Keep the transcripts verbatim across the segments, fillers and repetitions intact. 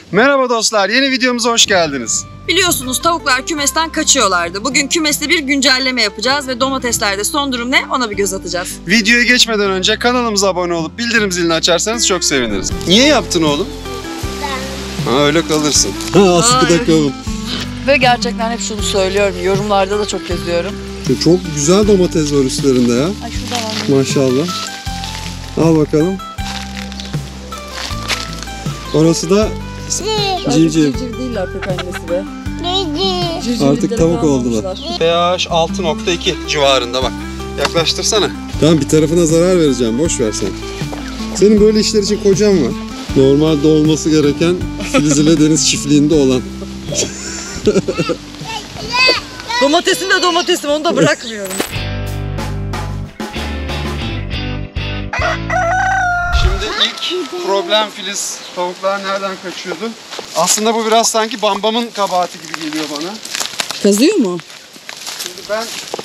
Merhaba dostlar, yeni videomuza hoş geldiniz. Biliyorsunuz tavuklar kümesten kaçıyorlardı. Bugün kümeste bir güncelleme yapacağız ve domateslerde son durum ne ona bir göz atacağız. Videoya geçmeden önce kanalımıza abone olup bildirim zilini açarsanız çok seviniriz. Niye yaptın oğlum? Ha, öyle kalırsın. Ha, sıkıda kalın. Ve gerçekten hep şunu söylüyorum, yorumlarda da çok yazıyorum. Çok güzel domates var üstlerinde ya. Ay şurada var. Maşallah. Al bakalım. Orası da civciv. Civciv değiller pek annesi be. Artık tavuk oldular. pH altı nokta iki civarında bak. Yaklaştırsana. Tamam, bir tarafına zarar vereceğim. Boş ver sen. Senin böyle işler için kocan var. Normalde olması gereken Filiz ile deniz çiftliğinde olan. Domatesim de domatesim, onu da bırakmıyorum. Şimdi ilk problem Filiz, tavuklar nereden kaçıyordu? Aslında bu biraz sanki Bambam'ın kabahati gibi geliyor bana. Kazıyor mu? Şimdi ben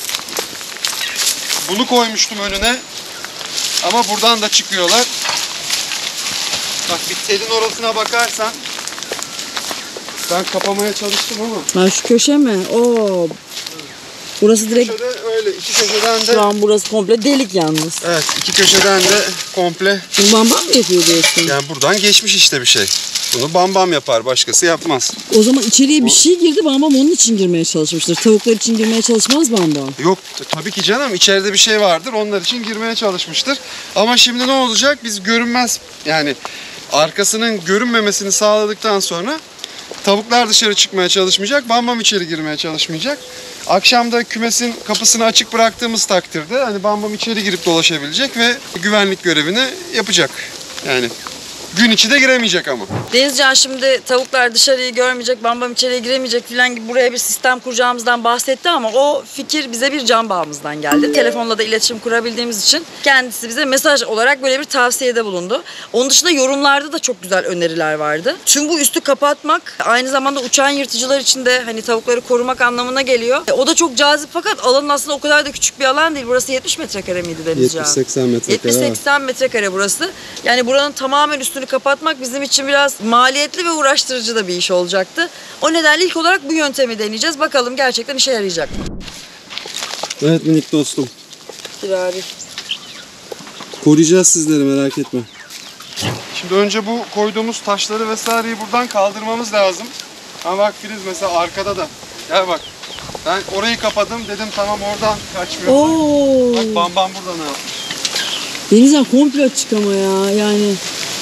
bunu koymuştum önüne ama buradan da çıkıyorlar. Bak bir telin orasına bakarsan ben kapamaya çalıştım ama. Ben şu köşe mi? Oo. Burası direkt... Köşede öyle, iki köşeden de... Şu an burası komple delik yalnız. Evet, iki köşeden de komple... Bunu bambam mı yapıyor diyorsun? Yani buradan geçmiş işte bir şey. Bunu Bambam yapar, başkası yapmaz. O zaman içeriye bir şey girdi, bambam onun için girmeye çalışmıştır. Tavuklar için girmeye çalışmaz bambam. Yok tabii ki canım, içeride bir şey vardır, onlar için girmeye çalışmıştır. Ama şimdi ne olacak? Biz görünmez, yani arkasının görünmemesini sağladıktan sonra tavuklar dışarı çıkmaya çalışmayacak, Bambam içeri girmeye çalışmayacak. Akşamda kümesin kapısını açık bıraktığımız takdirde hani Bambam içeri girip dolaşabilecek ve güvenlik görevini yapacak. Yani gün içi de giremeyecek ama. Denizcan şimdi tavuklar dışarıyı görmeyecek, bambam içeriye giremeyecek filan gibi buraya bir sistem kuracağımızdan bahsetti ama o fikir bize bir can bağımızdan geldi. Telefonla da iletişim kurabildiğimiz için kendisi bize mesaj olarak böyle bir tavsiyede bulundu. Onun dışında yorumlarda da çok güzel öneriler vardı. Tüm bu üstü kapatmak aynı zamanda uçan yırtıcılar için de hani tavukları korumak anlamına geliyor. O da çok cazip fakat alanın aslında o kadar da küçük bir alan değil. Burası yetmiş metrekare miydi Denizcan? yetmiş seksen metrekare. yetmiş seksen metrekare burası. Yani buranın tamamen üstünü kapatmak bizim için biraz maliyetli ve uğraştırıcı da bir iş olacaktı. O nedenle ilk olarak bu yöntemi deneyeceğiz. Bakalım gerçekten işe yarayacak mı? Evet minik dostum. Kirari. Koruyacağız sizleri, merak etme. Şimdi önce bu koyduğumuz taşları vesaireyi buradan kaldırmamız lazım. Ama bak Filiz mesela arkada da. Gel bak. Ben orayı kapadım dedim, tamam oradan kaçmıyor. Oo. Bak Bambam burada ne yapmış? Denizden komple açık ama ya yani.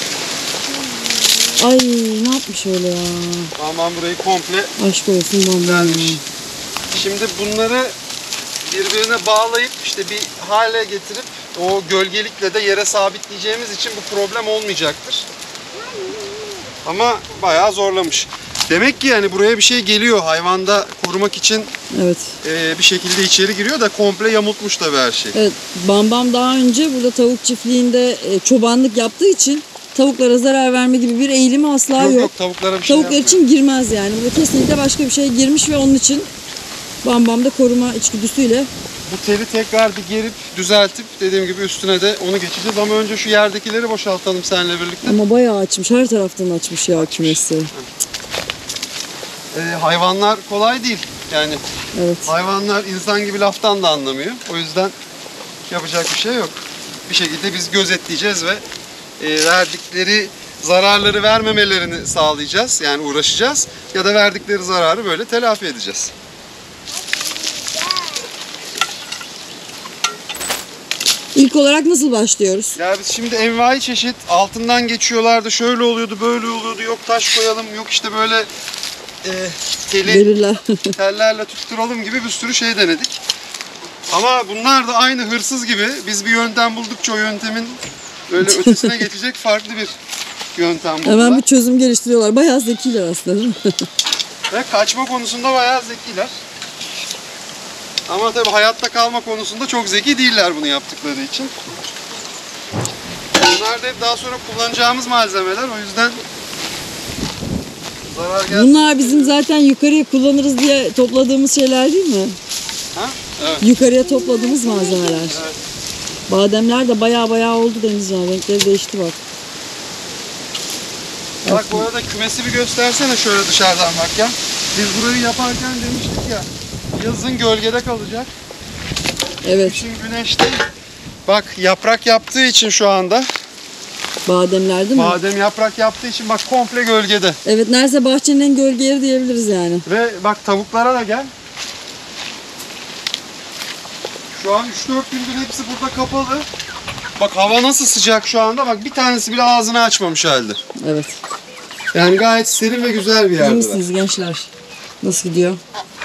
Ay ne yapmış öyle ya? Bambam burayı komple Aşk olsun bambam. düzelmiş. Şimdi bunları birbirine bağlayıp işte bir hale getirip o gölgelikle de yere sabitleyeceğimiz için bu problem olmayacaktır. Ama bayağı zorlamış. Demek ki yani buraya bir şey geliyor hayvanda korumak için. Evet. e, bir şekilde içeri giriyor da komple yamultmuş tabii her şey. Evet, bambam daha önce burada tavuk çiftliğinde e, çobanlık yaptığı için tavuklara zarar verme gibi bir eğilimi asla Yok yok. yok, tavuklara bir şey Tavuklar yapmıyor. için girmez yani. Burada kesinlikle başka bir şey girmiş ve onun için bambam da koruma içgüdüsüyle. Bu teli tekrar bir gerip düzeltip dediğim gibi üstüne de onu geçeceğiz ama önce şu yerdekileri boşaltalım seninle birlikte. Ama bayağı açmış. Her taraftan açmış ya kümesi. Ee, hayvanlar kolay değil yani. Evet. Hayvanlar insan gibi laftan da anlamıyor. O yüzden yapacak bir şey yok. Bir şekilde biz gözetleyeceğiz ve e, verdikleri zararları vermemelerini sağlayacağız. Yani uğraşacağız. Ya da verdikleri zararı böyle telafi edeceğiz. İlk olarak nasıl başlıyoruz? Ya biz şimdi envai çeşit altından geçiyorlardı. Şöyle oluyordu, böyle oluyordu. Yok taş koyalım, yok işte böyle e, teli Belirler. tellerle tutturalım gibi bir sürü şey denedik. Ama bunlar da aynı hırsız gibi. Biz bir yöntem buldukça o yöntemin böyle ötesine geçecek farklı bir yöntem buldular. Hemen bir çözüm geliştiriyorlar. Bayağı zekiler aslında değil mi? Ve kaçma konusunda bayağı zekiler. Ama tabii hayatta kalma konusunda çok zeki değiller bunu yaptıkları için. Bunlar da hep daha sonra kullanacağımız malzemeler. O yüzden zarar gelsin. Bunlar bizim zaten yukarıya kullanırız diye topladığımız şeyler değil mi? Ha? Evet. Yukarıya topladığımız malzemeler. Evet. Bademler de bayağı bayağı oldu Denizcan. Renkleri değişti bak. Bak bu arada kümesi bir göstersene şöyle dışarıdan bak ya. Biz burayı yaparken demiştik ya, yazın gölgede kalacak. Evet. Kışın güneşte. Bak yaprak yaptığı için şu anda, Bademler değil mi? badem yaprak yaptığı için bak komple gölgede. Evet, neredeyse bahçenin en gölge yeri diyebiliriz yani. Ve bak tavuklara da gel. Şu an üç dört gündür hepsi burada kapalı. Bak hava nasıl sıcak şu anda. Bak bir tanesi bile ağzını açmamış halde. Evet. Yani gayet serin ve güzel bir İyi yerde. misiniz gençler? Nasıl gidiyor?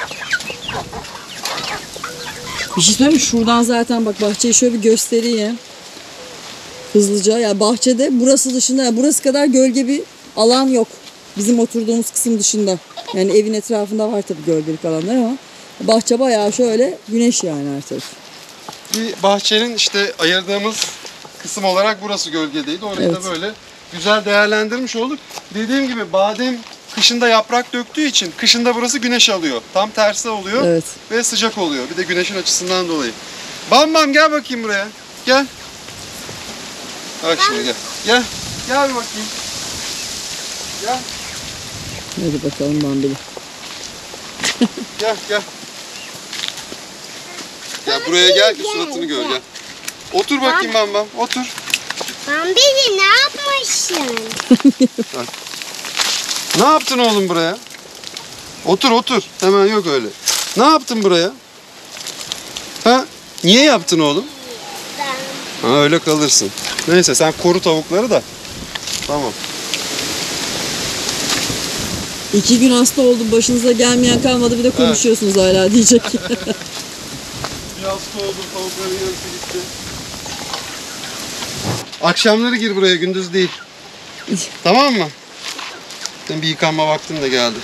Bir şey söyleyeyim mi? Şuradan zaten bak bahçeyi şöyle bir göstereyim. Hızlıca. Ya bahçede burası dışında, ya burası kadar gölge bir alan yok. Bizim oturduğumuz kısım dışında. Yani evin etrafında var tabii gölgelik alanlar ama bahçe bayağı şöyle güneş yani her taraf. Bir bahçenin işte ayırdığımız kısım olarak burası gölgedeydi. Orayı Evet. da böyle güzel değerlendirmiş olduk. Dediğim gibi badem kışında yaprak döktüğü için kışında burası güneş alıyor. Tam tersi oluyor Evet. ve sıcak oluyor. Bir de güneşin açısından dolayı. Bam Bam gel bakayım buraya. Gel. Bak şimdi gel. Gel. Gel bir bakayım. Gel. Hadi bakalım Bambili. Gel gel. Gel buraya gel ki suratını gör gel. Otur bakayım Bam Bam. Otur. Bambili ne yapmışsın? Ne yaptın oğlum buraya? Otur otur. Hemen yok öyle. Ne yaptın buraya? Ha? Niye yaptın oğlum? Ha öyle kalırsın. Neyse sen koru tavukları da. Tamam. İki gün hasta oldum, başınıza gelmeyen kalmadı, bir de konuşuyorsunuz hala diyecek. Bir hasta oldum, tavukların yarısı gitti. Akşamları gir buraya, gündüz değil. Tamam mı? Senin bir yıkanma vaktin de geldi.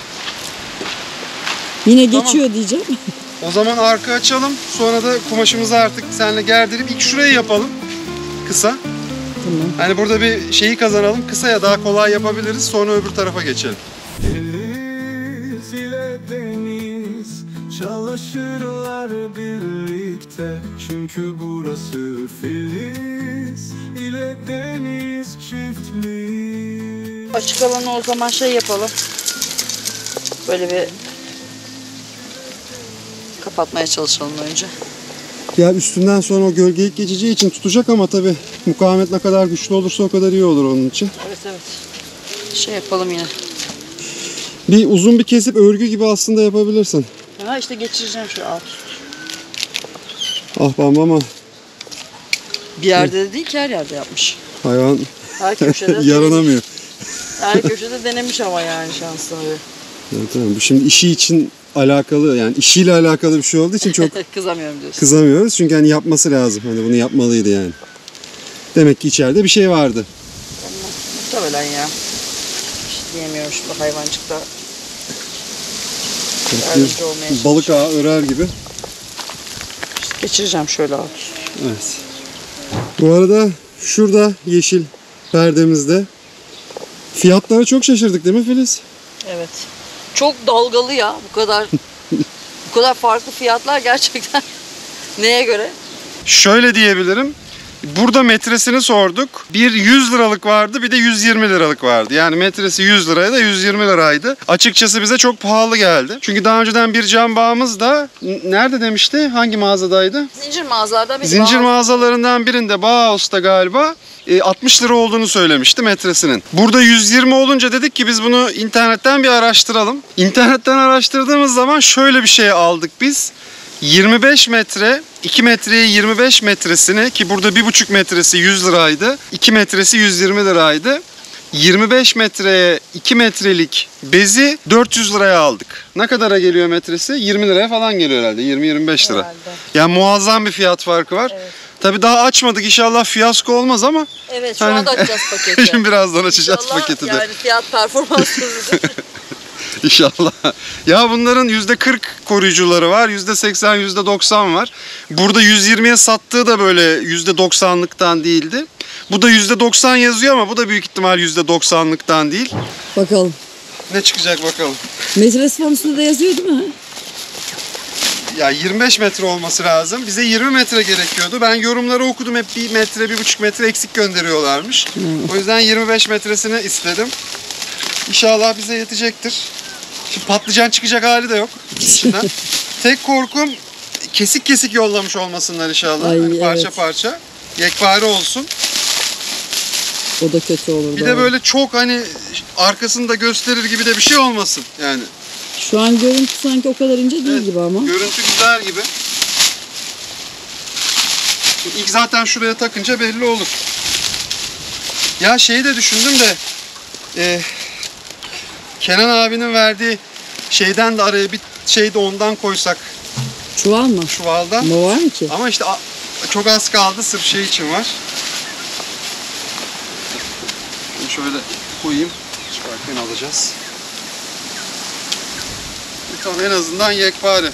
Yine Tamam. geçiyor diyeceğim. O zaman arka açalım. Sonra da kumaşımızı artık seninle gerdirip ilk şurayı yapalım. Kısa. Tamam. Hani burada bir şeyi kazanalım. Kısaya daha kolay yapabiliriz. Sonra öbür tarafa geçelim. Deniz ile deniz çalışırlar birlikte. Çünkü burası Filiz ile deniz çiftliği. Açık alanı o zaman şey yapalım. Böyle bir kapatmaya çalışalım önce. Ya üstünden sonra o gölge ilk geçeceği için tutacak ama tabii mukavemet ne kadar güçlü olursa o kadar iyi olur onun için. Evet evet. Şey yapalım yine. Bir uzun bir kesip örgü gibi aslında yapabilirsin. Ha işte geçireceğim şu alt. Ah Bam ama Bir yerde de değil ki her yerde yapmış. hayvan Her köşede yaranamıyor. Her köşede denemiş ama yani şanslı. Evet, tamam. Bu şimdi işi için alakalı, yani işiyle alakalı bir şey olduğu için çok Kızamıyorum diyorsun. kızamıyoruz. Çünkü hani yapması lazım. Hani bunu yapmalıydı yani. Demek ki içeride bir şey vardı. Muhtemelen ya. İşte diyemiyorum şimdi hayvancıkta. Yardımcı olmaya Bir balık ağı örer gibi. İşte geçireceğim şöyle alt. Evet. Bu arada şurada yeşil perdemizde fiyatlara çok şaşırdık değil mi Filiz? Evet. Çok dalgalı ya bu kadar. Bu kadar farklı fiyatlar gerçekten. Neye göre? Şöyle diyebilirim. Burada metresini sorduk. Bir yüz liralık vardı, bir de yüz yirmi liralık vardı. Yani metresi yüz liraydı, yüz yirmi liraydı. Açıkçası bize çok pahalı geldi. Çünkü daha önceden bir cam bağımız da n- nerede demişti? Hangi mağazadaydı? Zincir mağazalardan bir Zincir bağ- mağazalarından birinde Bauhaus'ta galiba e, altmış lira olduğunu söylemişti metresinin. Burada yüz yirmi olunca dedik ki biz bunu internetten bir araştıralım. İnternetten araştırdığımız zaman şöyle bir şey aldık biz. yirmi beş metre, iki metreye yirmi beş metresini, ki burada bir buçuk metresi yüz liraydı. iki metresi yüz yirmi liraydı. yirmi beş metreye iki metrelik bezi dört yüz liraya aldık. Ne kadara geliyor metresi? yirmi liraya falan geliyor herhalde. yirmi yirmi beş lira. Herhalde. Yani muazzam bir fiyat farkı var. Evet. Tabii daha açmadık, inşallah fiyasko olmaz ama Evet şu Hani- anda açacağız paketi. şimdi birazdan açacağız İnşallah paketi de. yani fiyat performans ürünüdür. İnşallah. Ya bunların yüzde kırk koruyucuları var, yüzde seksen, yüzde doksan var. Burada yüz yirmiye sattığı da böyle yüzde doksanlıktan değildi. Bu da yüzde doksan yazıyor ama bu da büyük ihtimal yüzde doksanlıktan değil. Bakalım. Ne çıkacak bakalım. Metresi falan üstünde de yazıyor değil mi? Ya yirmi beş metre olması lazım. Bize yirmi metre gerekiyordu. Ben yorumları okudum, hep bir metre, bir buçuk metre eksik gönderiyorlarmış. O yüzden yirmi beş metresini istedim. İnşallah bize yetecektir. Şimdi patlıcan çıkacak hali de yok içinden. Tek korkum kesik kesik yollamış olmasınlar inşallah. Ay, Hani parça evet. parça. Yekpare olsun. O da kötü olur. Bir de böyle çok hani arkasını da gösterir gibi de bir şey olmasın yani. Şu an görüntü sanki o kadar ince değil Evet, gibi ama. Görüntü güzel gibi. İlk zaten şuraya takınca belli olur. Ya şeyi de düşündüm de e, Kenan abinin verdiği şeyden de araya bir şey de ondan koysak Çuval mı? çuvaldan. Ne var mı ki? Ama işte a- çok az kaldı sırf şey için var. Şimdi şöyle koyayım. Çıkarken alacağız. Tamam en azından yekpare.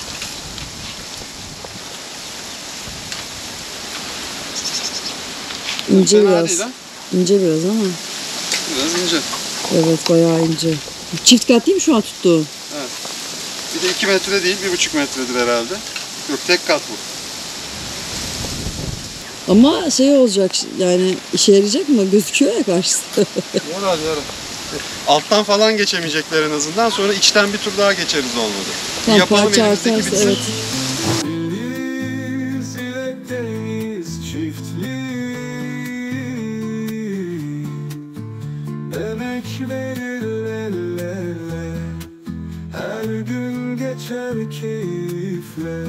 İnce Fena biraz. değil ha. İnce biraz ama. Biraz ince. Evet bayağı ince. Çift kat değil mi şu an tuttuğu? Evet. Bir de iki metre değil, bir buçuk metredir herhalde. Yok tek kat bu. Ama şey olacak yani işe yarayacak mı? Gözüküyor ya karşısında. Yarar yarar. Alttan falan geçemeyecekler en azından. Sonra içten bir tur daha geçeriz olmadı. Tamam, Yapalım parça elimizdeki artarsa bitsin. evet. Filiz ile deniz çiftliği, emek verir el ele, her gün geçer keyifle.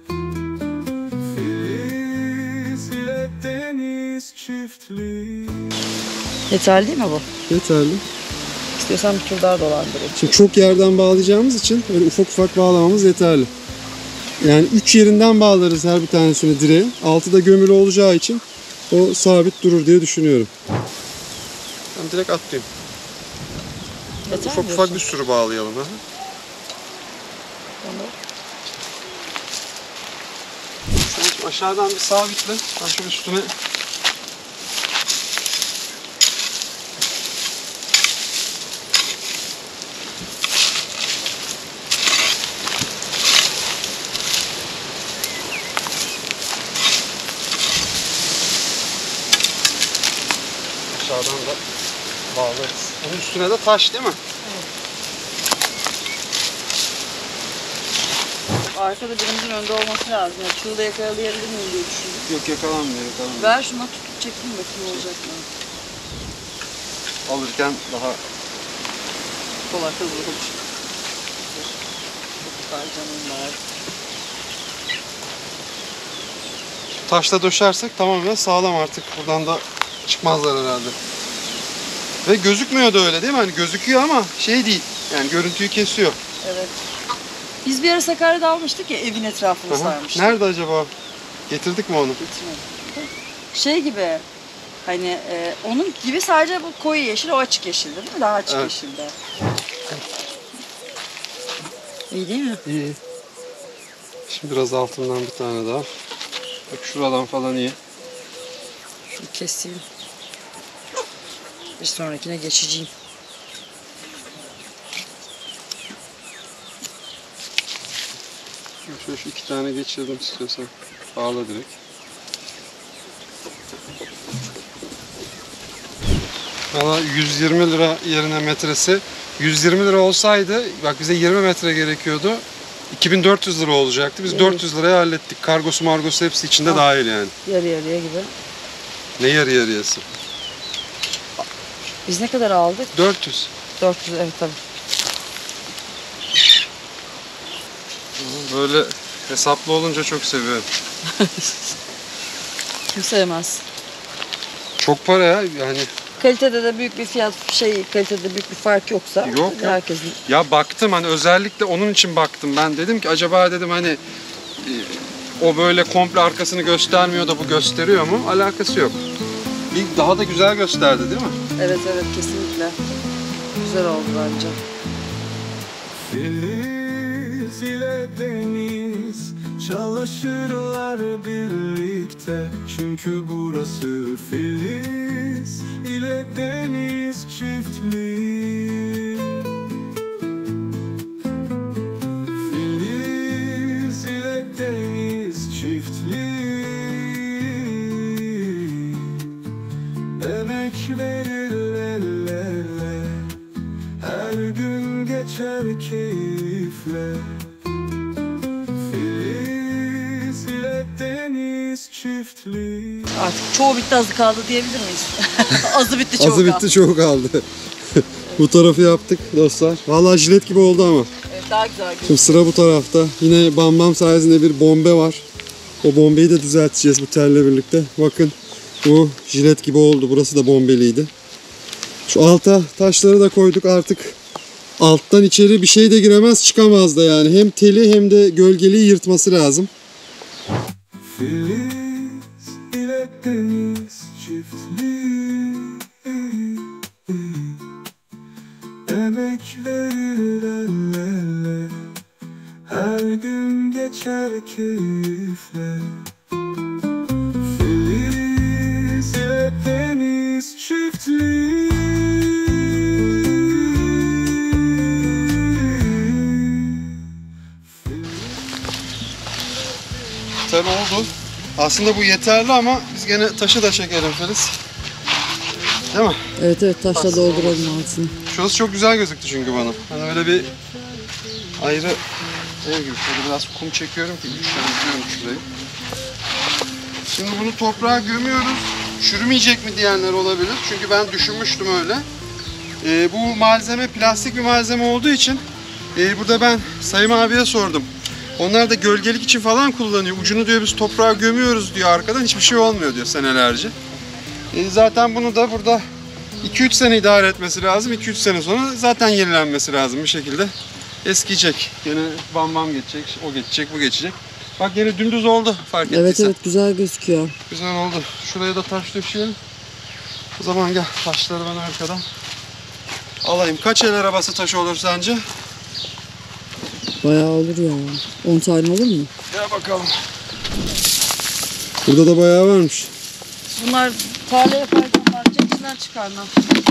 Filiz ile deniz çiftliği. Yeterli değil mi bu? Yeterli. İstiyorsan bir tur daha dolandırayım. Şimdi çok yerden bağlayacağımız için böyle ufak ufak bağlamamız yeterli. Yani üç yerinden bağlarız her bir tanesini direğe. Altı da gömülü olacağı için o sabit durur diye düşünüyorum. Ben direkt atlayayım. Yeter Ufak mi ufak diyorsun? bir sürü bağlayalım. Ha? Tamam. Sen aşağıdan bir sabitle. Ben şöyle üstüne aşağıdan da bağlarız. Onun üstüne de taş değil mi? Arkada birimizin önde olması lazım. Yani çığlığı yakalayabilir miyim diye düşündüm. Yok yakalanmıyor yakalanmıyor. Ver şuna tutup çekeyim bakayım olacak mı? Alırken daha Kolay hızlı olur. Çok güzel canım var. taşla döşersek tamamen sağlam artık. Buradan da çıkmazlar herhalde. Ve gözükmüyor da öyle değil mi? Hani gözüküyor ama şey değil. Yani görüntüyü kesiyor. Evet. Biz bir ara Sakarya'da almıştık ya evin etrafını Aha. sarmıştık. Nerede acaba? Getirdik mi onu? Getirmedim. Şey gibi hani e, onun gibi sadece bu koyu yeşil o açık yeşil değil mi? Daha açık Evet. yeşilde. İyi değil mi? İyi. Şimdi biraz altından bir tane daha. Bak şuradan falan iyi. Şunu keseyim. Bir sonrakine geçeceğim. Şöyle şu iki tane geçirdim istiyorsan. Bağla direkt. Valla yüz yirmi lira yerine metresi. yüz yirmi lira olsaydı bak bize yirmi metre gerekiyordu. iki bin dört yüz lira olacaktı. Biz Evet. dört yüz liraya hallettik. Kargosu margosu hepsi içinde Ah. dahil yani. Yarı yarıya gibi. Ne yarı yarıyası? Biz ne kadar aldık? dört yüz. dört yüz evet tabii. Böyle hesaplı olunca çok seviyorum. Kim sevmez. Çok para ya yani. Kalitede de büyük bir fiyat şey kalitede büyük bir fark yoksa Yok, yok. herkesin Ya baktım hani özellikle onun için baktım. Ben dedim ki acaba dedim hani e, o böyle komple arkasını göstermiyor da bu gösteriyor mu? Alakası yok. Bir daha da güzel gösterdi değil mi? evet evet kesinlikle güzel oldu bence. Filiz ile deniz çalışırlar birlikte, çünkü burası Filiz ile deniz çiftliği. Filiz ile deniz çiftliği, emek verir el ele, gün geçer keyifle. Filiz ile deniz çiftliği. Artık çoğu bitti, azı kaldı diyebilir miyiz? Azı bitti, çoğu Azı kaldı. bitti, çoğu kaldı. Bu tarafı yaptık dostlar. Vallahi jilet gibi oldu ama. Evet, daha güzel gözüküyor. Şimdi sıra bu tarafta. Yine Bam Bam sayesinde bir bombe var. O bombeyi de düzelteceğiz bu telle birlikte. Bakın bu jilet gibi oldu. Burası da bombeliydi. Şu alta taşları da koyduk artık. Alttan içeri bir şey de giremez, çıkamaz da yani. Hem teli hem de gölgeliği yırtması lazım. Filiz ile deniz çiftliği. Emekleri elle, her gün geçer keyifle. Filiz ile deniz çiftliği. Tel oldu. Aslında bu yeterli ama biz gene taşı da çekelim Filiz. Değil mi? Evet evet, taşla dolduralım altını. Şurası çok güzel gözüktü çünkü bana. Hani öyle bir ayrı ev gibi. Şöyle biraz kum çekiyorum ki güçlendiriyorum şurayı. Şimdi bunu toprağa gömüyoruz. Çürümeyecek mi diyenler olabilir. Çünkü ben düşünmüştüm öyle. Ee, bu malzeme plastik bir malzeme olduğu için e, burada ben Sayın abiye sordum. Onlar da gölgelik için falan kullanıyor. Ucunu diyor biz toprağa gömüyoruz diyor arkadan. Hiçbir şey olmuyor diyor senelerce. E, zaten bunu da burada iki üç sene idare etmesi lazım. iki üç sene sonra zaten yenilenmesi lazım bir şekilde. Eskiyecek. Yine bam bam geçecek, o geçecek, bu geçecek. Bak yine dümdüz oldu fark ettiysen. Evet evet, güzel gözüküyor. Güzel oldu. Şuraya da taş döşeyelim. O zaman gel taşları ben arkadan alayım. Kaç el arabası taşı olur sence? Bayağı olur ya. on tane olur mu? Gel bakalım. Burada da bayağı varmış. Bunlar tarla yaparken parça içinden çıkarlar.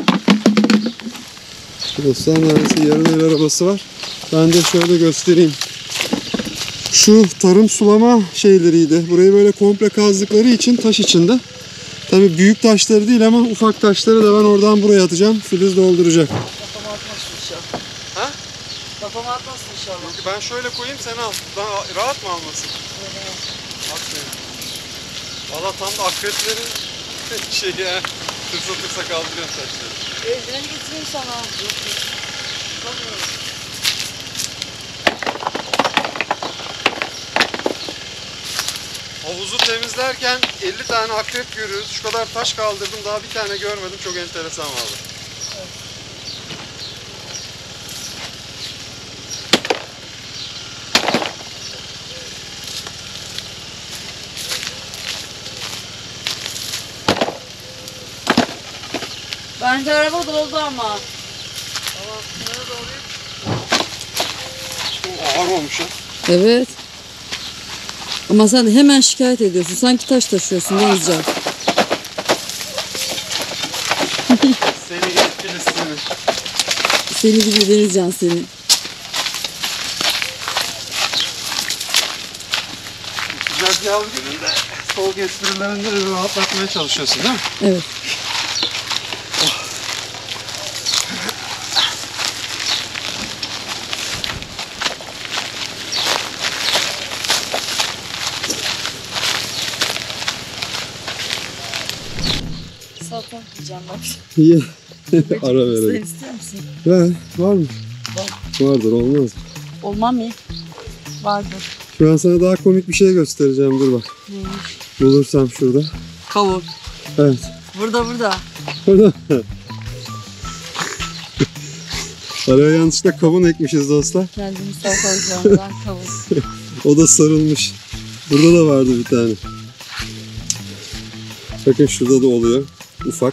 Dostlar neredeyse yarım el arabası var. Ben de şöyle göstereyim. Şu tarım sulama şeyleriydi. Burayı böyle komple kazdıkları için taş içinde. Tabii büyük taşları değil ama ufak taşları da ben oradan buraya atacağım. Filiz dolduracak. Kafama atmazsın inşallah. Ha? Kafama atmazsın inşallah. Ben şöyle koyayım sen al. Daha rahat mı almasın? Aferin. Valla tam da akreplerin şeyi ya. Tırsa tırsa kaldırıyorum taşları. Eldiveni getireyim sana. Yok yok. Tutamıyorum. Havuzu temizlerken elli tane akrep görüyoruz. Şu kadar taş kaldırdım daha bir tane görmedim. Çok enteresan valla. Bence araba doldu ama. Tamam, şunları da alayım. Çok ağır olmuş ya. Evet. Ama sen de hemen şikayet ediyorsun. Sanki taş taşıyorsun Denizcan. Seni yetkili seni. Seni gibi Denizcan seni. Güzel bir yavru gününde soğuk esprilerinde rahatlatmaya çalışıyorsun değil mi? Evet. Salata yiyeceğim bak. İyi. Ara Sen verelim. istiyor musun? Ver. Var mı? Var. Vardır, olmaz mı? Olmam mı? Vardır. Şu an sana daha komik bir şey göstereceğim. Dur bak. Neymiş? Bulursam şurada. Kavun. Evet. Burada burada. Orada. Araya yanlışlıkla kavun ekmişiz dostlar. Kendimi salatalayacağımdan kavun. O da sarılmış. Burada da vardı bir tane. Bakın şurada da oluyor. Ufak.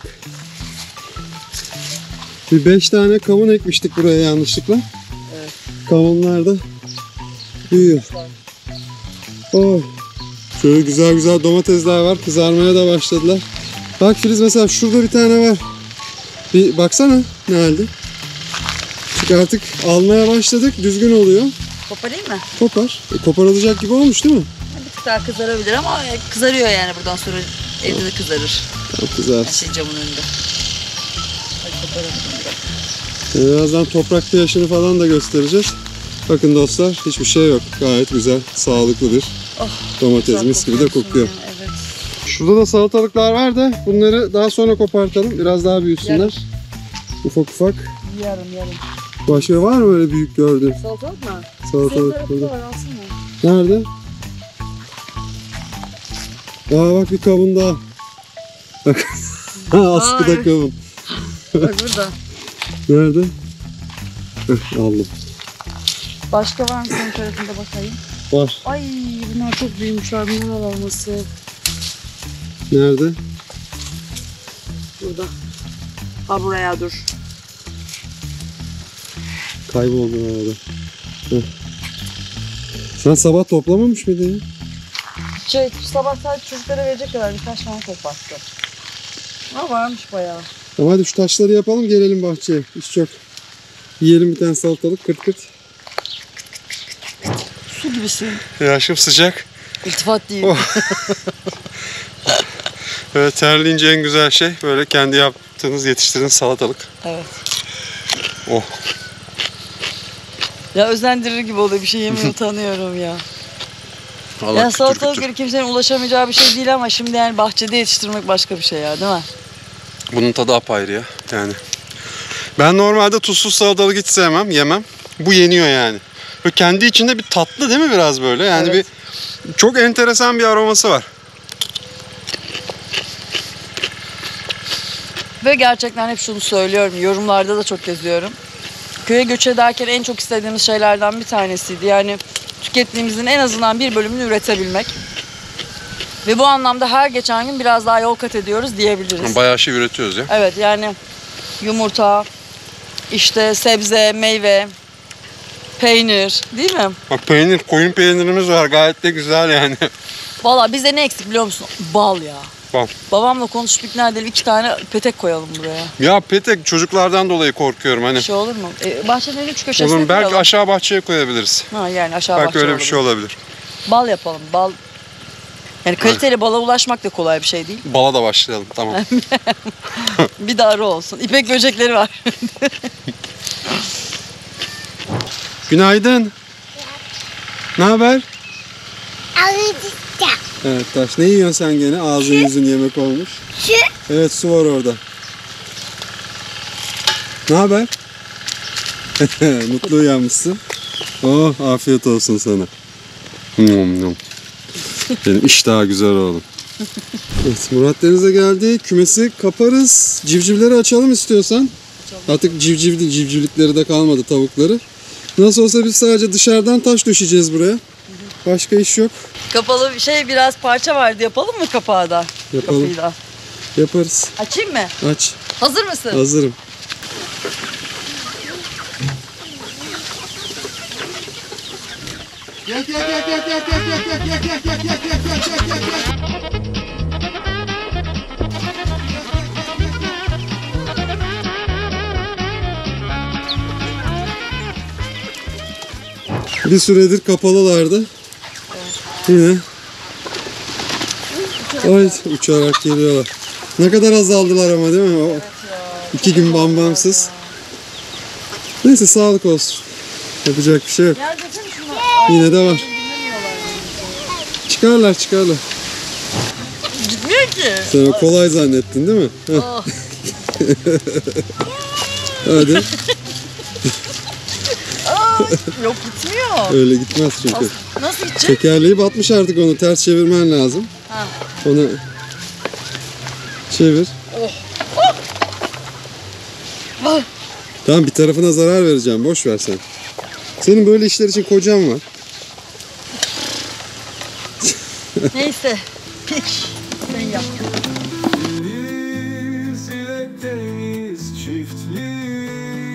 Bir beş tane kavun ekmiştik buraya yanlışlıkla. Evet. Kavunlar da büyüyor. Oh. Şöyle güzel güzel domatesler var. Kızarmaya da başladılar. Bak Filiz mesela şurada bir tane var. Bir baksana ne halde. Çünkü artık almaya başladık. Düzgün oluyor. Koparayım mı? Kopar. E, koparılacak gibi olmuş değil mi? Bir tık daha kızarabilir ama kızarıyor yani buradan sonra evde de kızarır. Tamam, güzel. Her şey camın önünde. Hadi koparalım biraz. Birazdan toprakta yaşını falan da göstereceğiz. Bakın dostlar, hiçbir şey yok. Gayet güzel, sağlıklı bir domates. Mis gibi de kokuyor. Evet. Şurada da salatalıklar var da bunları daha sonra kopartalım. Biraz daha büyüsünler. Yarın. Ufak ufak. Yarım yarım. Başka var mı öyle büyük gördüğün? Salatalık mı? Salatalık burada. var alsana. Nerede? Aa bak bir kavun daha. Bak. Askıda Ay. kavun. Bak burada. Nerede? Heh, aldım. Başka var mı senin tarafında bakayım? Var. Ay bunlar çok büyümüşler. Bunlar alması. Nerede? Burada. Ha buraya dur. Kayboldu arada. Heh. Sen sabah toplamamış mıydın ya? Şey sabah sadece çocuklara verecek kadar birkaç tane koparttım. Ha varmış bayağı. Tamam hadi şu taşları yapalım, gelelim bahçeye. İş çok. Yiyelim bir tane salatalık, kırt kırt. Su gibisin. Yaşım sıcak. İltifat değil. Oh. Evet, terleyince en güzel şey böyle kendi yaptığınız, yetiştirdiğiniz salatalık. Evet. Oh. Ya özendirir gibi oluyor, bir şey yemeye utanıyorum ya. Allah Ya kütür salatalık kütür. bir kimsenin ulaşamayacağı bir şey değil ama şimdi yani bahçede yetiştirmek başka bir şey ya, değil mi? Bunun tadı apayrı ya. Yani. Ben normalde tuzsuz salatalık hiç sevmem, yemem. Bu yeniyor yani. Böyle kendi içinde bir tatlı değil mi biraz böyle? Yani Evet. bir çok enteresan bir aroması var. Ve gerçekten hep şunu söylüyorum, yorumlarda da çok yazıyorum. Köye göç ederken en çok istediğimiz şeylerden bir tanesiydi. Yani tükettiğimizin en azından bir bölümünü üretebilmek. Ve bu anlamda her geçen gün biraz daha yol kat ediyoruz diyebiliriz. Bayağı şey üretiyoruz ya. Evet yani yumurta, işte sebze, meyve, peynir, değil mi? Bak peynir, koyun peynirimiz var, gayet de güzel yani. Valla bizde ne eksik biliyor musun? Bal ya. Bal. Babamla konuşup ikna edelim, iki tane petek koyalım buraya. Ya petek çocuklardan dolayı korkuyorum hani. Bir şey olur mu? E, bahçenin üç köşesine Olur, belki koyalım. aşağı bahçeye koyabiliriz. Ha yani aşağı Belki bahçe öyle bir olabilir. şey olabilir. Bal yapalım, bal. Yani kaliteli bala ulaşmak da kolay bir şey değil. Bala da başlayalım, tamam. Bir de arı olsun. İpek böcekleri var. Günaydın. Ne haber? Alacağım. Evet taş. Ne yiyorsun sen gene? Ağzın yüzün yemek olmuş. Şu Evet su var orada. Ne haber? Mutlu uyanmışsın. Oh afiyet olsun sana. Nom nom. Benim iş daha güzel oğlum. Evet, Murat Deniz'e geldi. Kümesi kaparız. Civcivleri açalım istiyorsan. Artık civcivli civcivlikleri de kalmadı, tavukları. Nasıl olsa biz sadece dışarıdan taş döşeceğiz buraya. Başka iş yok. Kapalı bir şey, biraz parça vardı. Yapalım mı kapağı da? Yapalım. Kapıyı da. Yaparız. Açayım mı? Aç. Hazır mısın? Hazırım. Bir süredir kapalılardı. Yine ay uçarak geliyorlar. Ne kadar azaldılar ama değil mi? O iki gün bambamsız. Neyse sağlık olsun. Yapacak bir şey yok. Gel desene şuna. Yine de var. Çıkarlar çıkarlar. Gitmiyor ki. Sen o kolay zannettin değil mi? Heh. Oh. Hadi. Aa, yok gitmiyor. Öyle gitmez çünkü. As- Nasıl gidecek? Tekerleği batmış artık, onu ters çevirmen lazım. Ha. Onu çevir. Ah. Tamam, bir tarafına zarar vereceğim. Boş ver sen. Senin böyle işler için kocan var. Neyse. Peki. Sen yap. Deniz ile deniz çiftliği.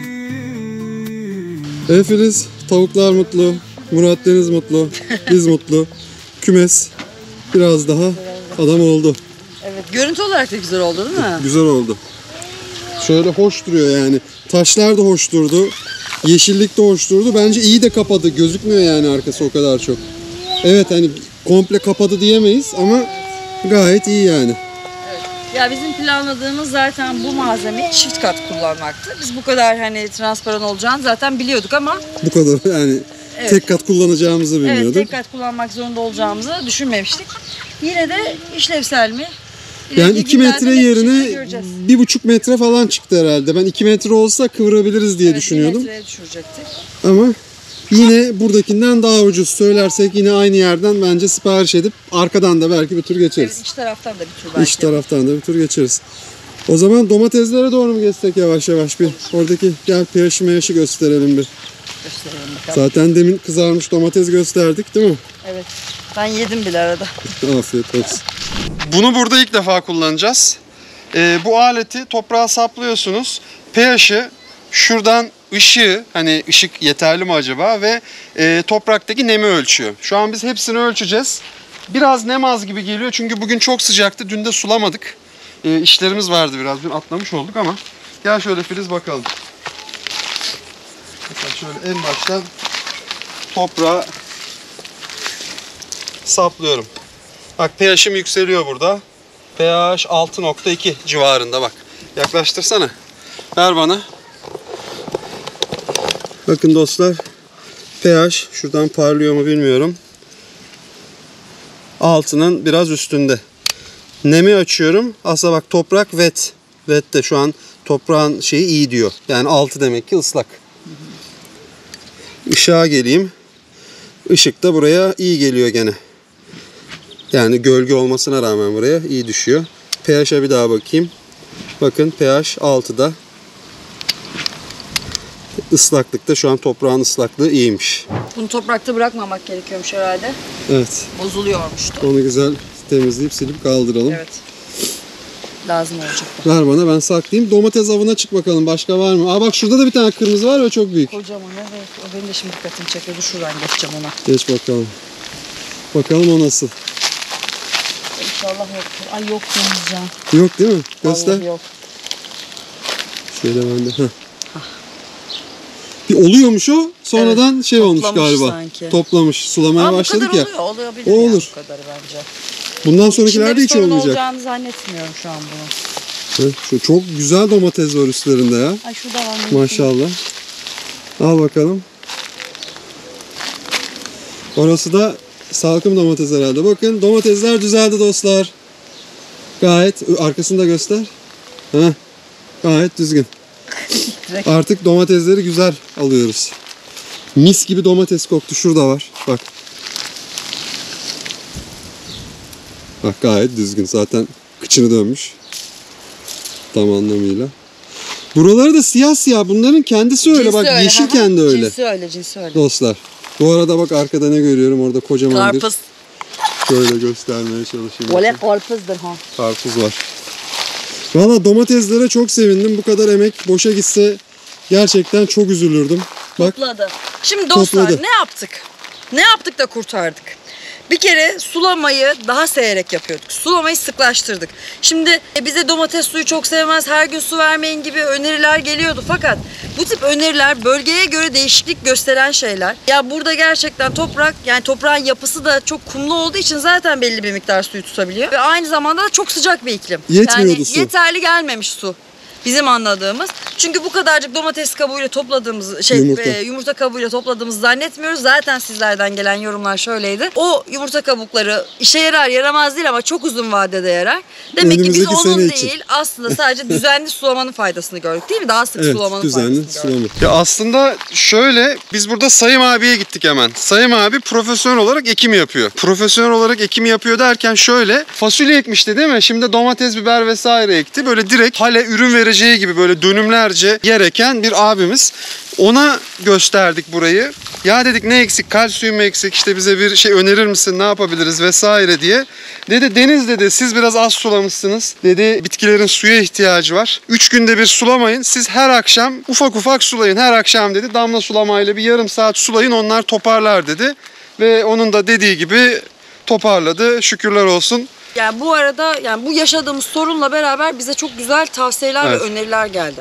Hepiniz, tavuklar mutlu, Murat Deniz mutlu, biz mutlu. Kümes biraz daha adam oldu. Evet. Görüntü olarak da güzel oldu değil mi? Güzel oldu. Şöyle hoş duruyor yani. Taşlar da hoş durdu. Yeşillik de hoş durdu. Bence iyi de kapadı. Gözükmüyor yani arkası o kadar çok. Evet hani komple kapadı diyemeyiz ama gayet iyi yani. Ya bizim planladığımız zaten bu malzemeyi çift kat kullanmaktı. Biz bu kadar hani transparan olacağını zaten biliyorduk ama Bu kadar yani Evet. tek kat kullanacağımızı bilmiyorduk. evet tek kat kullanmak zorunda olacağımızı düşünmemiştik. Yine de işlevsel mi? Yani İleriki iki günlerde metre net bir şekilde yerine göreceğiz. bir buçuk metre falan çıktı herhalde. Ben iki metre olsa kıvırabiliriz diye Evet, bir düşünüyordum. metreye düşürecektik. Ama yine buradakinden daha ucuz söylersek yine aynı yerden bence sipariş edip arkadan da belki bir tur geçeriz. Evet, iç taraftan da bir tur belki. İç taraftan da bir tur geçeriz. O zaman domateslere doğru mu geçsek yavaş yavaş bir? Oradaki gel pH meyaşı gösterelim bir. Gösterelim bakalım. Zaten demin kızarmış domates gösterdik değil mi? Evet. Ben yedim bile arada. Afiyet olsun. Bunu burada ilk defa kullanacağız. Ee, bu aleti toprağa saplıyorsunuz. pH'i şuradan ışığı, hani ışık yeterli mi acaba ve e, topraktaki nemi ölçüyor. Şu an biz hepsini ölçeceğiz. Biraz nem az gibi geliyor çünkü bugün çok sıcaktı. Dün de sulamadık. E, işlerimiz vardı biraz. Dün atlamış olduk ama gel şöyle Filiz bakalım. Mesela şöyle en baştan toprağa saplıyorum. Bak pH'im yükseliyor burada. pH altı nokta iki civarında bak. Yaklaştırsana. Ver bana. Bakın dostlar pH şuradan parlıyor mu bilmiyorum. Altının biraz üstünde. Nemi açıyorum. Aslında bak toprak wet. Wet de şu an toprağın şeyi iyi diyor. Yani altı demek ki ıslak. Işığa geleyim. Işık da buraya iyi geliyor gene. Yani gölge olmasına rağmen buraya iyi düşüyor. pH'e bir daha bakayım. Bakın pH altıda. Islaklıkta şu an toprağın ıslaklığı iyiymiş. Bunu toprakta bırakmamak gerekiyormuş herhalde. Evet. Bozuluyormuştu. Onu güzel temizleyip silip kaldıralım. Evet. Lazım olacak bu. Ver bana ben saklayayım. Domates avına çık bakalım. Başka var mı? Aa bak şurada da bir tane kırmızı var ve çok büyük. Kocaman evet. O benim de şimdi dikkatimi çekiyordu. Şuradan geçeceğim ona. Geç bakalım. Bakalım o nasıl. İnşallah yoktur. Ay yok demeyeceğim. Yok değil mi? Göster. Vallahi yok. Şöyle ben de. Heh. Bir oluyormuş o. Sonradan Evet, şey olmuş toplamış galiba. sanki. Toplamış. Sulamaya Ama bu başladık kadar ya. oluyor. Olabilir O yani olur. bu kadarı bence. Bundan İçinde sonrakilerde bir hiç sorun olmayacak. olacağını zannetmiyorum şu an bunu. Heh, Şu çok güzel domates var üstlerinde ya. Ay şurada var. Maşallah. Al bakalım. Orası da salkım domates herhalde. Bakın domatesler düzeldi dostlar. Gayet arkasını da göster. Heh, gayet düzgün. Direkt. Artık domatesleri güzel alıyoruz. Mis gibi domates koktu. Şurada var. Bak. Bak gayet düzgün. Zaten kıçını dönmüş. Tam anlamıyla. Buraları da siyah siyah. Bunların kendisi öyle. Cinsi Bak öyle, yeşil hı hı. kendi öyle. Cinsi öyle, cinsi öyle. Dostlar. Bu arada bak arkada ne görüyorum? Orada kocaman Karpuz. bir şöyle göstermeye çalışayım. Böyle karpuzdur ha. Karpuz var. Valla domateslere çok sevindim. Bu kadar emek boşa gitse gerçekten çok üzülürdüm. Bak Topladı. Şimdi dostlar Topladı. ne yaptık? Ne yaptık da kurtardık? Bir kere sulamayı daha seyrek yapıyorduk. Sulamayı sıklaştırdık. Şimdi e, bize domates suyu çok sevmez, her gün su vermeyin gibi öneriler geliyordu. Fakat bu tip öneriler bölgeye göre değişiklik gösteren şeyler. Ya burada gerçekten toprak, yani toprağın yapısı da çok kumlu olduğu için zaten belli bir miktar suyu tutabiliyor. Ve aynı zamanda da çok sıcak bir iklim. Yetmiyordu yani su. yeterli gelmemiş su. Bizim anladığımız. Çünkü bu kadarcık domates kabuğuyla topladığımız şey Yumurta. e, yumurta kabuğuyla topladığımızı zannetmiyoruz. Zaten sizlerden gelen yorumlar şöyleydi. O yumurta kabukları işe yarar yaramaz değil ama çok uzun vadede yarar. Demek ki biz Önümüzdeki onun sene değil için. aslında sadece düzenli sulamanın faydasını gördük değil mi? Daha sık evet sulamanın düzenli faydasını gördük. sulama. Ya aslında şöyle, biz burada Sayım abiye gittik hemen. Sayım abi profesyonel olarak ekim yapıyor. Profesyonel olarak ekim yapıyor derken şöyle, fasulye ekmişti değil mi? Şimdi domates, biber vesaire ekti. Böyle direkt hale ürün vereceği gibi böyle dönümlerce yer eken bir abimiz. Ona gösterdik burayı. Ya dedik ne eksik, kalsiyum mu eksik, işte bize bir şey önerir misin, ne yapabiliriz vesaire diye. Dedi Deniz dedi siz biraz az sulamışsınız. Dedi bitkilerin suya ihtiyacı var. Üç günde bir sulamayın. Siz her akşam ufak ufak sulayın. Her akşam dedi damla sulamayla bir yarım saat sulayın, onlar toparlar dedi. Ve onun da dediği gibi toparladı. Şükürler olsun. Yani bu arada yani bu yaşadığımız sorunla beraber bize çok güzel tavsiyeler Evet. ve öneriler geldi.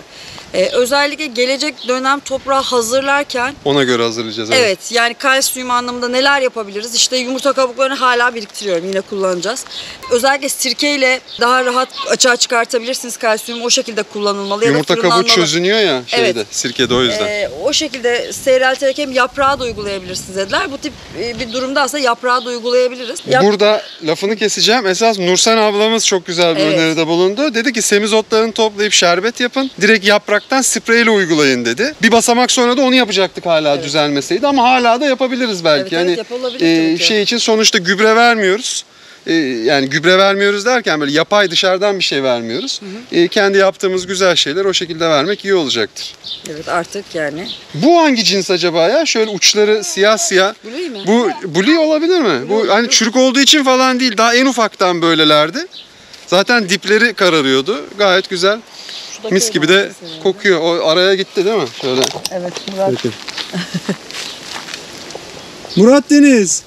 Ee, özellikle gelecek dönem toprağı hazırlarken Ona göre hazırlayacağız. evet. yani kalsiyum anlamında neler yapabiliriz? İşte yumurta kabuklarını hala biriktiriyorum. Yine kullanacağız. Özellikle sirkeyle daha rahat açığa çıkartabilirsiniz kalsiyumu. O şekilde kullanılmalı. Yumurta ya da kabuğu fırınlanmalı. çözünüyor ya şeyde, Evet. sirkede o yüzden. Ee, o şekilde seyrelterek hem yaprağı da uygulayabilirsiniz dediler. Bu tip e, bir durumda aslında yaprağı da uygulayabiliriz. Yap- Burada lafını keseceğim. Esas Nursen ablamız çok güzel bir Evet. öneride bulundu. Dedi ki semizotlarını toplayıp şerbet yapın. Direkt yapraktan spreyle uygulayın dedi. Bir basamak sonra da onu yapacaktık hala Evet. düzelmeseydi ama hala da yapabiliriz belki. Evet, evet, yani yapılabilir e, tabii ki. şey için sonuçta gübre vermiyoruz. E, yani gübre vermiyoruz derken böyle yapay dışarıdan bir şey vermiyoruz. E, kendi yaptığımız güzel şeyler o şekilde vermek iyi olacaktır. Evet artık yani. Bu hangi cins acaba ya? Şöyle uçları siyah siyah. Blue mi? Bu Blue olabilir mi? Bu hani çürük olduğu için falan değil. Daha en ufaktan böylelerdi. Zaten dipleri kararıyordu. Gayet güzel. Şuradaki Mis gibi de mesela. kokuyor. O araya gitti değil mi? Şöyle. Evet Murat. Peki. Murat Deniz.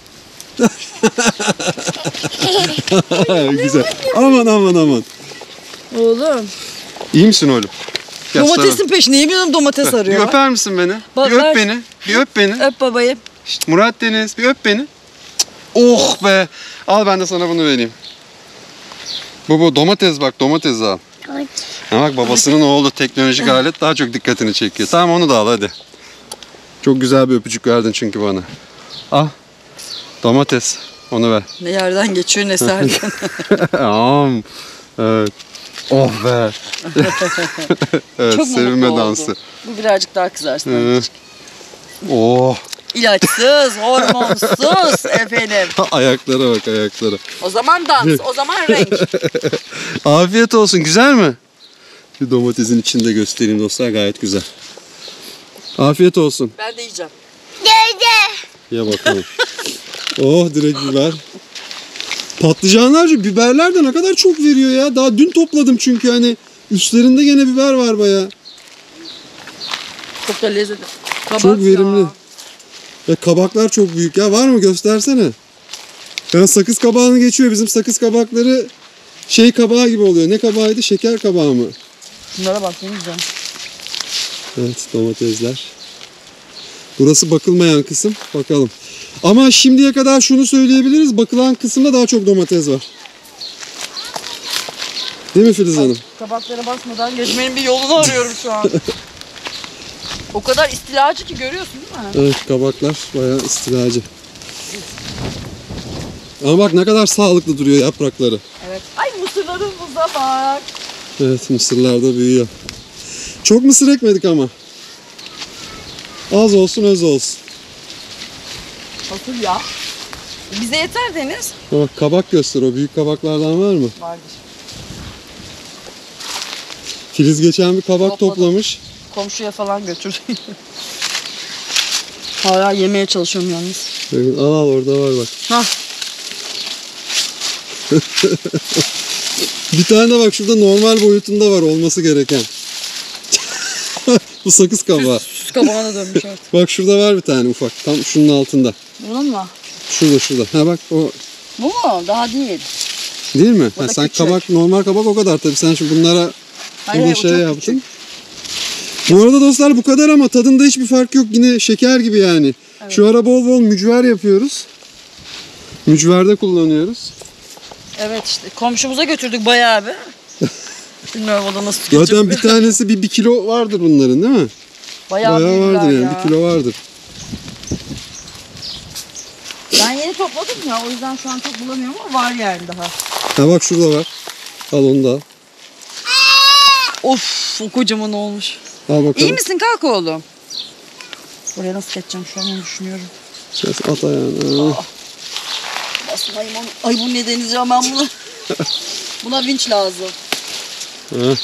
Güzel. Aman aman aman. Oğlum. İyi misin oğlum? Gel Domatesin peşine yemin ederim domates sana. Bir arıyor. öper misin beni? Bak, bir öp ver. beni. Bir öp beni. Öp babayı. Şşt, Murat Deniz bir öp beni. Cık, oh be. Al ben de sana bunu vereyim. Bu bu domates bak domates al. Hadi. Ha bak babasının oğlu teknolojik alet daha çok dikkatini çekiyor. Tamam onu da al hadi. Çok güzel bir öpücük verdin çünkü bana. Al. Domates. Onu ver. Ne yerden geçiyor ne serden. Am. Evet. Oh be. Evet, Çok mu sevinme mutlu dansı. oldu? Bu birazcık daha kızarsın. Ee, oh. İlaçsız, hormonsuz efendim. Ayaklara bak ayaklara. O zaman dans, o zaman renk. Afiyet olsun. Güzel mi? Şu domatesin içinde göstereyim dostlar. Gayet güzel. Afiyet olsun. Ben de yiyeceğim. Dede. Ya bakalım. Oh direkt biber. Patlıcanlar, biberler de ne kadar çok veriyor ya. Daha dün topladım çünkü hani üstlerinde gene biber var bayağı. Çok da lezzetli. Kabak Çok verimli. ya. Ve kabaklar çok büyük ya. Var mı? Göstersene. Yani sakız kabağını geçiyor. Bizim sakız kabakları şey kabağı gibi oluyor. Ne kabağıydı? Şeker kabağı mı? Bunlara bak ne güzel. Evet, domatesler. Burası bakılmayan kısım. Bakalım. Ama şimdiye kadar şunu söyleyebiliriz. Bakılan kısımda daha çok domates var. Değil mi Filiz Hanım? Kabaklara basmadan geçmenin bir yolunu arıyorum şu an. O kadar istilacı ki görüyorsun değil mi? Evet, kabaklar bayağı istilacı. Ama bak ne kadar sağlıklı duruyor yaprakları. Evet. Ay mısırlarımıza bak. Evet, mısırlar da büyüyor. Çok mısır ekmedik ama. Az olsun, öz olsun. Nasıl ya? Bize yeter Deniz. Bak kabak göster, o büyük kabaklardan var mı? Vardır. Filiz geçen bir kabak Topladım. toplamış. Komşuya falan götür. Hala yemeye çalışıyorum yalnız. Evet, al al orada var bak. Hah. Bir tane de bak şurada normal boyutunda var olması gereken. Bu sakız kabağı. Süs kabağına dönmüş artık. Bak şurada var bir tane ufak. Tam şunun altında. Bunun mu? Şurada şurada. Ha bak o Bu mu? Daha değil. değil mi? O Ha, da sen küçük. kabak normal kabak o kadar tabii. Sen şimdi bunlara Hayır, bunu hayır, o şey çok yaptın. küçük. Bu arada dostlar bu kadar ama tadında hiçbir fark yok. Yine şeker gibi yani. Şu ara bol bol mücver yapıyoruz. Mücverde kullanıyoruz. Evet işte komşumuza götürdük bayağı bir. Bilmiyorum o da nasıl Zaten götürdük. bir tanesi bir, bir kilo vardır bunların değil mi? Bayağı, Bayağı büyükler vardır yani. ya. Bir kilo vardır. Ben yeni topladım ya o yüzden şu an çok bulamıyorum ama var yani daha. Ha bak şurada var. Al onu da al. Of o kocaman olmuş. Al bakalım. İyi misin kalk oğlum? Buraya nasıl geçeceğim şu an onu düşünüyorum. Biraz at ayağını. Ha. Basmayayım onu. Ay bu ne deneyeceğim ben bunu. Buna vinç lazım. Ha.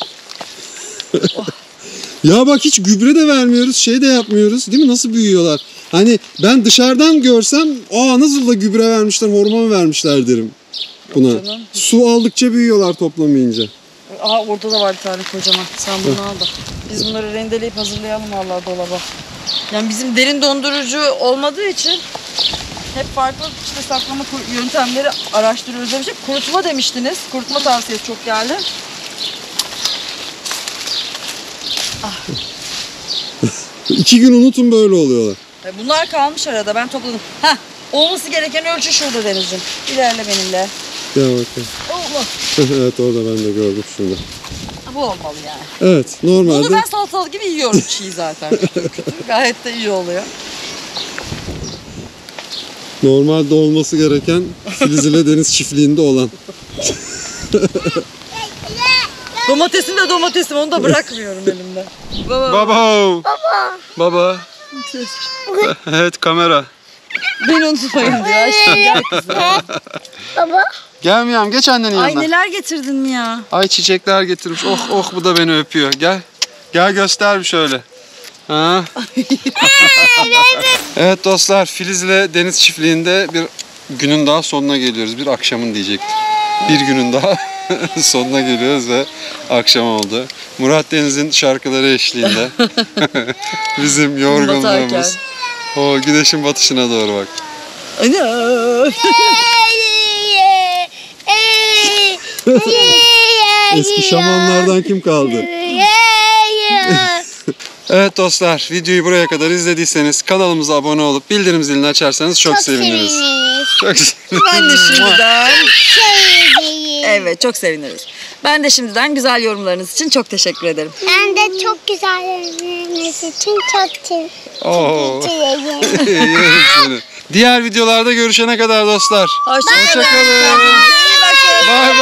Ya bak hiç gübre de vermiyoruz, şey de yapmıyoruz. Değil mi? Nasıl büyüyorlar? Hani ben dışarıdan görsem, aa nasıl da gübre vermişler, hormon vermişler derim buna. canım. Su aldıkça büyüyorlar toplamayınca. Aa orada da var bir tane kocaman. Sen bunu al da. Biz bunları rendeleyip hazırlayalım vallahi dolaba. Yani bizim derin dondurucu olmadığı için hep farklı işte saklama ku- yöntemleri araştırıyoruz demiştik. Kurutma demiştiniz. Kurutma tavsiyesi çok geldi. İki gün unutun böyle oluyorlar. E, Bunlar kalmış arada, ben topladım. Heh, olması gereken ölçü şurada Deniz'ciğim. İlerle benimle. Gel bakalım. Allah. Evet orada ben de gördüm şunu. Bu olmalı yani. Evet Bunu normalde ben salatalık gibi yiyorum çiğ zaten. Gayet de iyi oluyor. normalde olması gereken Filiz ile Deniz çiftliğinde olan. Domatesin de domatesim, onu da bırakmıyorum elimden. Baba. Baba. Baba. Evet kamera. Beni unutmayın diyor aşkım, gel kızım. Baba. Gelmiyorum, geç annenin Ay yanına. neler getirdin mi ya? Ay çiçekler getirmiş. Oh oh, bu da beni öpüyor. Gel. Gel göster bir şöyle. Ha? Evet dostlar, Filiz ile Deniz çiftliğinde bir günün daha sonuna geliyoruz. Bir akşamın diyecektik. Bir günün daha sonuna geliyoruz ve akşam oldu. Murat Deniz'in şarkıları eşliğinde bizim yorgunluğumuz. O güneşin batışına doğru bak. Ana. Eski şamanlardan kim kaldı? Evet dostlar, videoyu buraya kadar izlediyseniz kanalımıza abone olup bildirim zilini açarsanız çok, Çok seviniriz. seviniriz. Çok seviniriz. Ben de şimdiden. Seviniriz. Evet, çok seviniriz. Ben de şimdiden güzel yorumlarınız için çok teşekkür ederim. Ben de çok güzel yeriniz için çok teşekkür Oo. ederim. Yerim seni. Diğer videolarda görüşene kadar dostlar. Hoşçakalın. Hoşçakalın. İyi bakın. Bye